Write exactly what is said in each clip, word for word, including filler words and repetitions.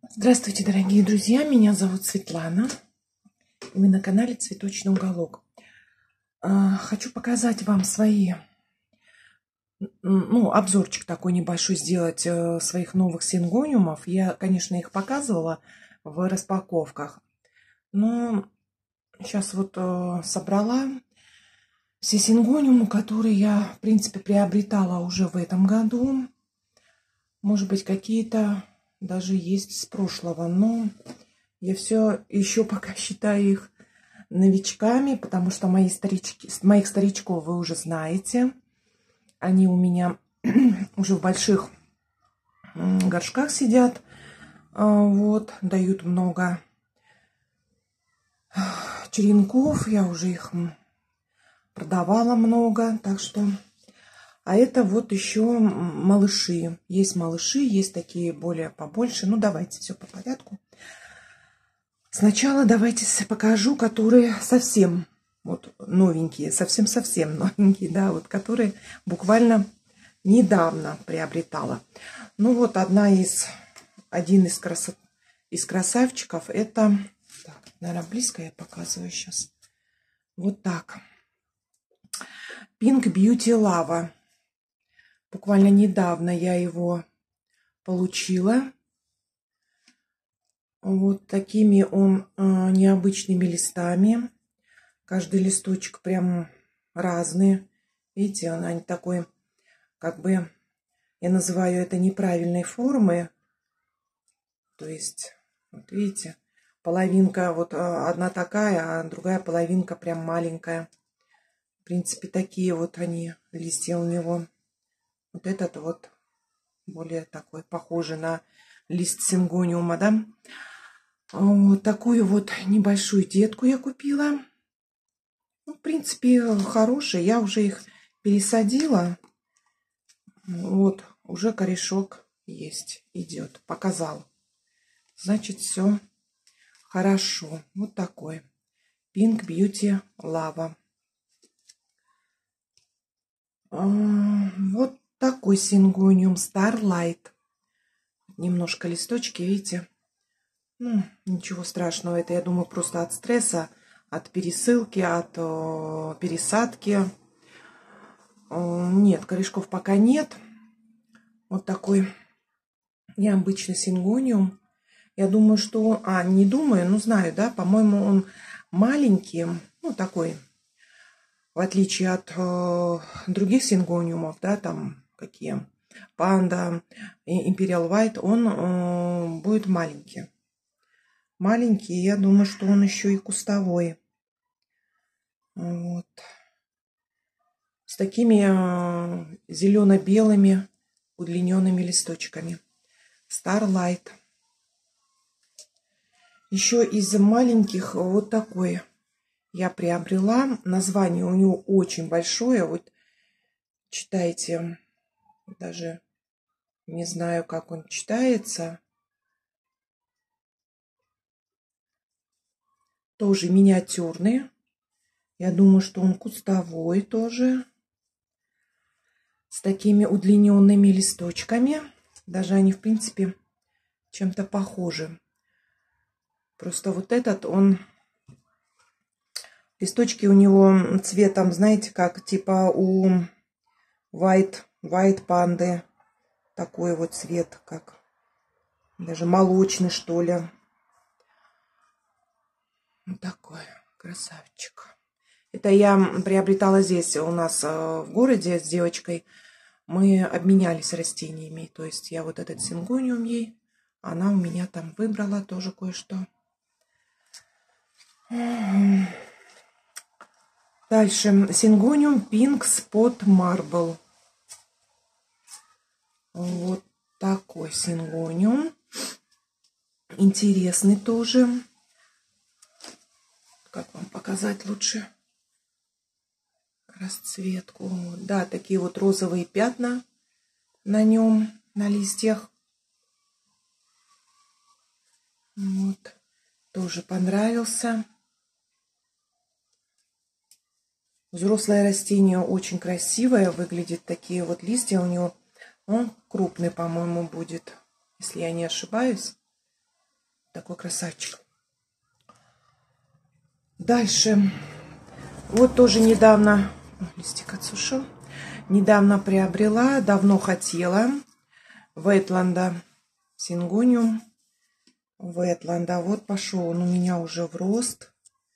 Здравствуйте, дорогие друзья! Меня зовут Светлана. И вы на канале Цветочный уголок. Хочу показать вам свои, ну, обзорчик такой небольшой сделать своих новых сингониумов. Я, конечно, их показывала в распаковках. Но сейчас вот собрала все сингониумы, которые я, в принципе, приобретала уже в этом году. Может быть, какие-то даже есть с прошлого, но я все еще пока считаю их новичками, потому что мои старички, моих старичков вы уже знаете. Они у меня уже в больших горшках сидят, вот, дают много черенков, я уже их продавала много, так что... А это вот еще малыши. Есть малыши, есть такие более побольше. Ну, давайте все по порядку. Сначала давайте покажу, которые совсем вот новенькие, совсем-совсем новенькие, да, вот которые буквально недавно приобретала. Ну, вот одна из, один из, красо, из красавчиков, это, так, наверное, близко я показываю сейчас. Вот так. Pink Beauty Lava. Буквально недавно я его получила. Вот такими он э, необычными листами. Каждый листочек прям разный. Видите, он они такой, как бы, я называю это неправильной формы. То есть, вот видите, половинка вот одна такая, а другая половинка прям маленькая. В принципе, такие вот они, листья у него. Вот этот вот более такой, похожий на лист сингониума, да. Вот такую вот небольшую детку я купила. Ну, в принципе, хорошие. Я уже их пересадила. Вот, уже корешок есть, идет. Показал. Значит, все хорошо. Вот такой. Pink Beauty Lava. Вот такой сингониум Starlight. Немножко листочки, видите? Ну, ничего страшного. Это, я думаю, просто от стресса, от пересылки, от о, пересадки. О, нет, корешков пока нет. Вот такой необычный сингониум. Я думаю, что... А, не думаю, но знаю, да? По-моему, он маленький. Ну, такой... В отличие от э, других сингониумов, да, там какие Панда, Imperial White, он э, будет маленький. Маленький, я думаю, что он еще и кустовой. Вот. С такими э, зелено-белыми удлиненными листочками. Starlight. Еще из маленьких вот такой я приобрела. Название у него очень большое. Вот читайте, даже не знаю, как он читается. Тоже миниатюрный. Я думаю, что он кустовой тоже. С такими удлиненными листочками. Даже они, в принципе, чем-то похожи. Просто вот этот, он... Листочки у него цветом, знаете, как типа у White, White панды. Такой вот цвет, как даже молочный, что ли. Вот такой красавчик. Это я приобретала здесь у нас в городе с девочкой. Мы обменялись растениями. То есть я вот этот сингониум ей, она у меня там выбрала тоже кое-что. Дальше сингониум Pink Spot Marble. Вот такой сингониум. Интересный тоже. Как вам показать лучше расцветку? Да, такие вот розовые пятна на нем, на листьях. Вот. Тоже понравился. Взрослое растение очень красивое. Выглядит такие вот листья у него. Он крупный, по-моему, будет, если я не ошибаюсь. Такой красавчик. Дальше. Вот тоже недавно... Листик отсушил. Недавно приобрела, давно хотела. Ветланда. Сингониум. Ветланда. Вот пошел он у меня уже в рост.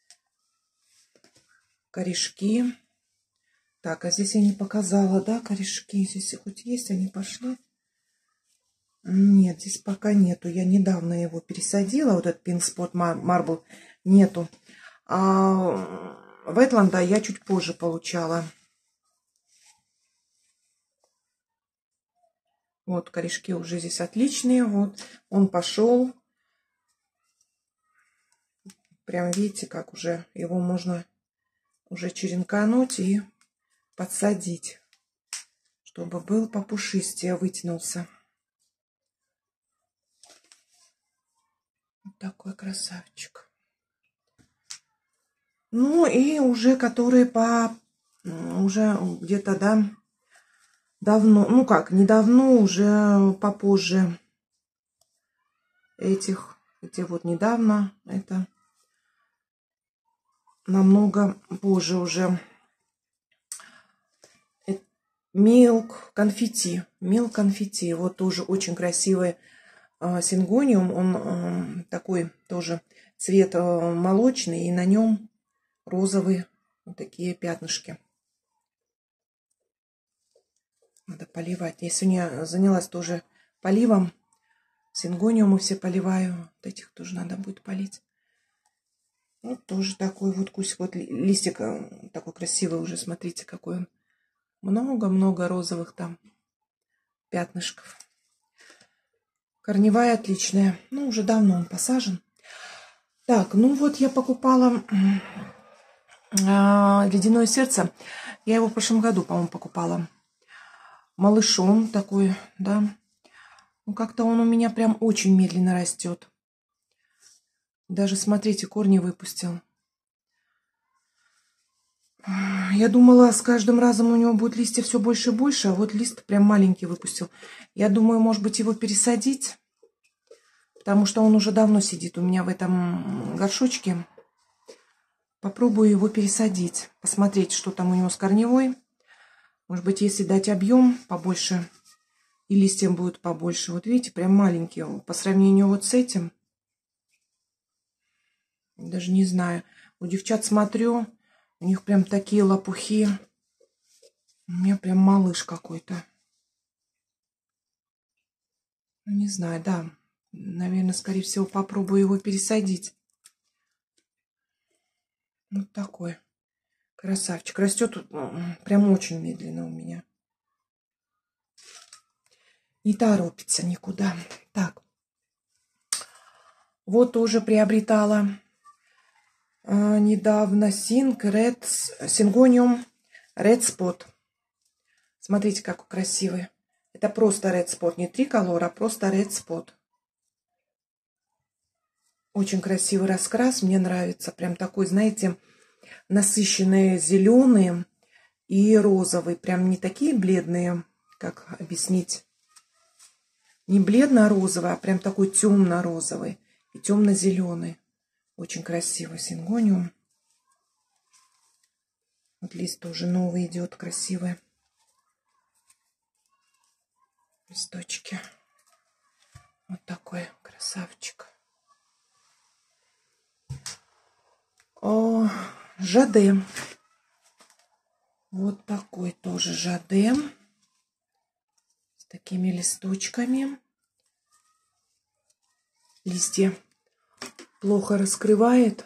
Корешки. Так, а здесь я не показала, да, корешки? Здесь хоть есть, они пошли. Нет, здесь пока нету. Я недавно его пересадила, вот этот Pink Spot Marble нету. А Ветланда я чуть позже получала. Вот корешки уже здесь отличные. Вот он пошел. Прям видите, как уже его можно уже черенкануть и подсадить, чтобы был попушистее, вытянулся. Вот такой красавчик. Ну и уже которые по уже где-то, да, давно, ну как, недавно, уже попозже этих, эти вот недавно, это намного позже уже. Милк конфетти, милк конфетти, вот тоже очень красивый э, сингониум, он э, такой тоже цвет э, молочный, и на нем розовые вот такие пятнышки. Надо поливать. Я сегодня занялась тоже поливом. Сингониумы все поливаю. Вот этих тоже надо будет полить. Вот тоже такой вот кусик. Вот листик такой красивый уже. Смотрите, какой он. Много-много розовых там пятнышков. Корневая отличная. Ну, уже давно он посажен. Так, ну вот я покупала э, ледяное сердце. Я его в прошлом году, по-моему, покупала. Малышом такой, да. Ну, как-то он у меня прям очень медленно растет. Даже, смотрите, корни выпустил. Я думала, с каждым разом у него будет листья все больше и больше, а вот лист прям маленький выпустил. Я думаю, может быть, его пересадить, потому что он уже давно сидит у меня в этом горшочке. Попробую его пересадить, посмотреть, что там у него с корневой. Может быть, если дать объем побольше, и листья будут побольше. Вот видите, прям маленькие. По сравнению вот с этим, даже не знаю. У девчат смотрю, у них прям такие лопухи. У меня прям малыш какой-то. Не знаю, да. Наверное, скорее всего, попробую его пересадить. Вот такой красавчик. Растет прям очень медленно у меня. Не торопится никуда. Так. Вот тоже приобретала а, недавно Синг Red, Сингониум Red Spot. Смотрите, какой красивый. Это просто Red Spot. Не триколор, а просто Red Spot. Очень красивый раскрас. Мне нравится. Прям такой, знаете, насыщенные зеленые и розовые. Прям не такие бледные, как объяснить. Не бледно-розовый, а прям такой темно-розовый и темно-зеленый. Очень красивый сингониум. Вот лист тоже новый идет, красивый. Листочки. Вот такой красавчик. О, жаде. Вот такой тоже жаде. С такими листочками. Листья плохо раскрывает.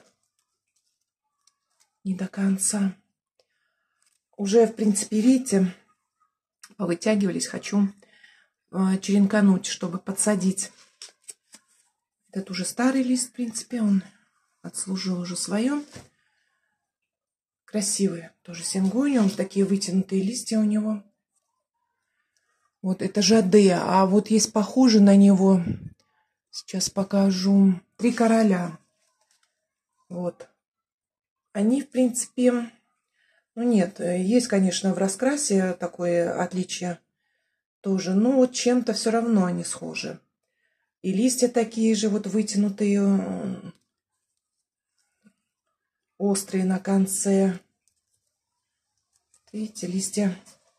Не до конца. Уже, в принципе, видите, повытягивались. Хочу э, черенкануть, чтобы подсадить. Этот уже старый лист, в принципе, он отслужил уже свое. Красивый тоже сингониум. Такие вытянутые листья у него. Вот это жаде. А вот есть похоже на него. Сейчас покажу. Три короля. Вот. Они, в принципе... Ну нет, есть, конечно, в раскрасе такое отличие тоже. Но вот чем-то все равно они схожи. И листья такие же вот вытянутые, острые на конце. Видите, листья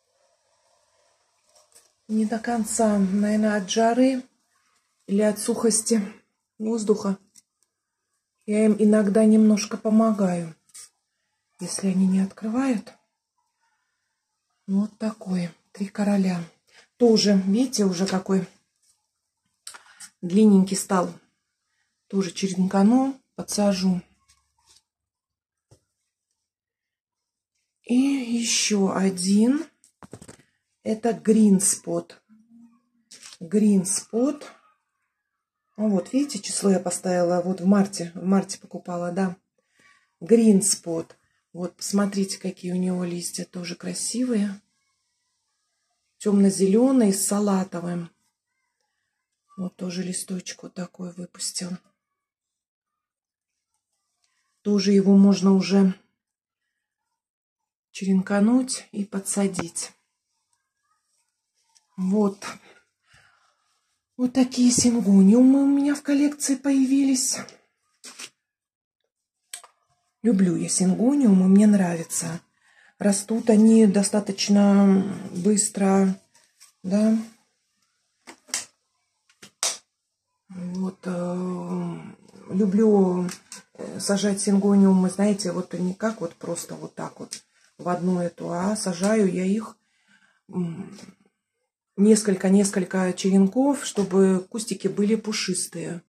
не до конца, наверное, от жары или от сухости воздуха. Я им иногда немножко помогаю, если они не открывают. Вот такой, три короля. Тоже, видите, уже какой длинненький стал. Тоже черенкану, подсажу. И еще один. Это Green Spot. Green Spot. Вот, видите, число я поставила. Вот в марте. В марте покупала, да. Green Spot. Вот, посмотрите, какие у него листья. Тоже красивые. Темно-зеленый с салатовым. Вот тоже листочек вот такой выпустил. Тоже его можно уже черенкануть и подсадить. Вот. Вот такие сингониумы у меня в коллекции появились. Люблю я сингониумы, мне нравится. Растут они достаточно быстро, да. Вот, э, люблю сажать сингониумы, знаете, вот не как вот просто вот так вот в одну эту, а сажаю я их несколько-несколько черенков, чтобы кустики были пушистые.